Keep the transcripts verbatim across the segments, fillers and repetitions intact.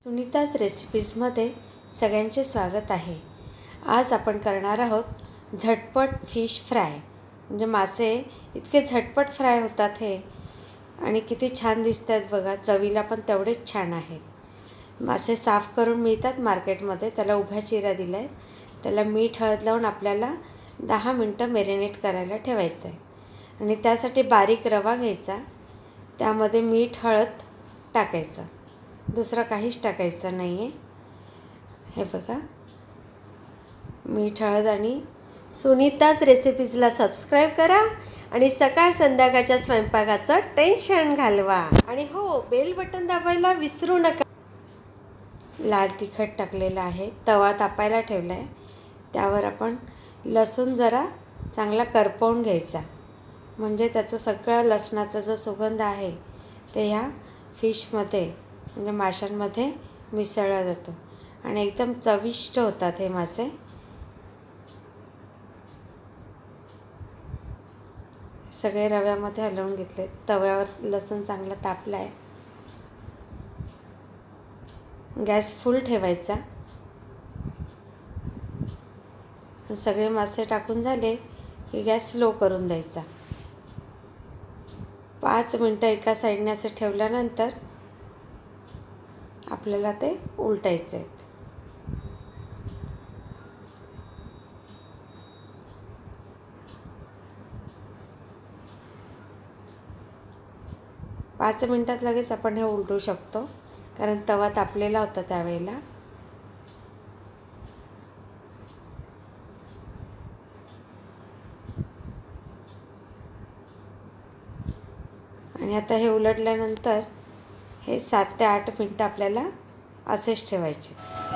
सुनीताज रेसिपीजमध्ये सगळ्यांचे स्वागत आहे। आज आपण करणार आहोत झटपट फिश फ्राय। म्हणजे मासे इतके झटपट फ्राय होतात हे आणि किती छान दिसतात बघा, चवीला पण तेवढेच छान आहेत। मासे साफ करून मिळतात मार्केटमध्ये, त्याला उभ्या चिरा दिलाय, त्याला मीठ हळद लावून आपल्याला दहा मिनिटं मॅरिनेट करायला ठेवायचं आहे। आणि त्यासाठी बारीक रवा घ्यायचा, त्यामध्ये मीठ हळद टाकायचं, दुसरा काहीच टाकायचं नाही आहे। हे बघा, मीठ हळद आणि सुनीताज रेसिपीजला सबस्क्राईब करा आणि सकाळ संध्याकाळच्या स्वयंपाकाचं टेन्शन घालवा। आणि हो, बेल बटन दाबायला विसरू नका। लाल तिखट टाकलेलं आहे, तवा तापायला ठेवला आहे, त्यावर आपण लसूण जरा चांगला करपवून घ्यायचा, म्हणजे त्याचं सगळं लसणाचा जो सुगंध आहे ते ह्या फिशमध्ये म्हणजे माशांमध्ये मिसळला जातो आणि एकदम चविष्ट होतात हे मासे। सगळे रव्यामध्ये हलवून घेतले, तव्यावर लसूण चांगला तापला आहे, गॅस फुल ठेवायचा। सगळे मासे टाकून झाले की गॅस स्लो करून द्यायचा। पाच मिनटं एका साईडने असं ठेवल्यानंतर आपल्याला ते उलटायचे आहेत। पाच मिनिटात लगेच आपण हे उलटू शकतो, कारण तवा तापलेला होता त्यावेळेला। आणि आता हे उलटल्यानंतर हे सात ते आठ मिनटं आपल्याला असेच ठेवायचे।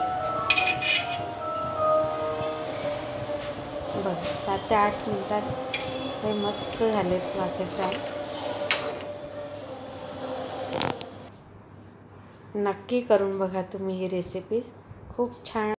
बघ, सात ते आठ मिनटात हे मस्त झालेत मासे फ्राय। नक्की करून बघा तुम्ही ही रेसिपीज, खूप छान